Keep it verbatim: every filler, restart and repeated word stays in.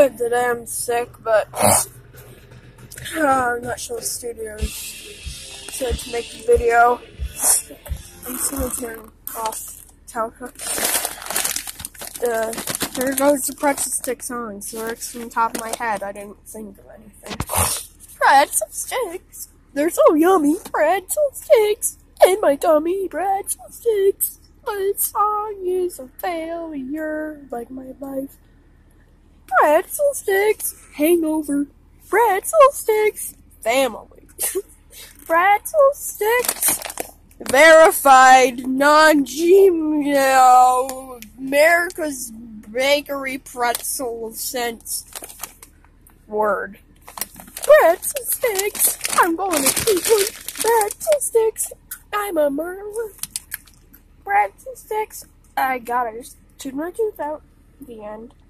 good. Today I'm sick, but uh, I'm not sure what studio said to make the video. I'm just gonna turn off Telco. Uh, there goes the pretzel stick song. So it's from the top of my head. I didn't think of anything. Pretzel sticks. They're so yummy. Pretzel sticks in my tummy. Pretzel sticks. This song is a failure, like my life. Pretzel sticks, hangover. Pretzel sticks, family. Pretzel sticks, verified, non-G M O, America's Bakery Pretzel Sense word. Pretzel sticks, I'm going to keep one. Pretzel sticks, I'm a murderer. Pretzel sticks, I gotta just chew my tooth out. The end.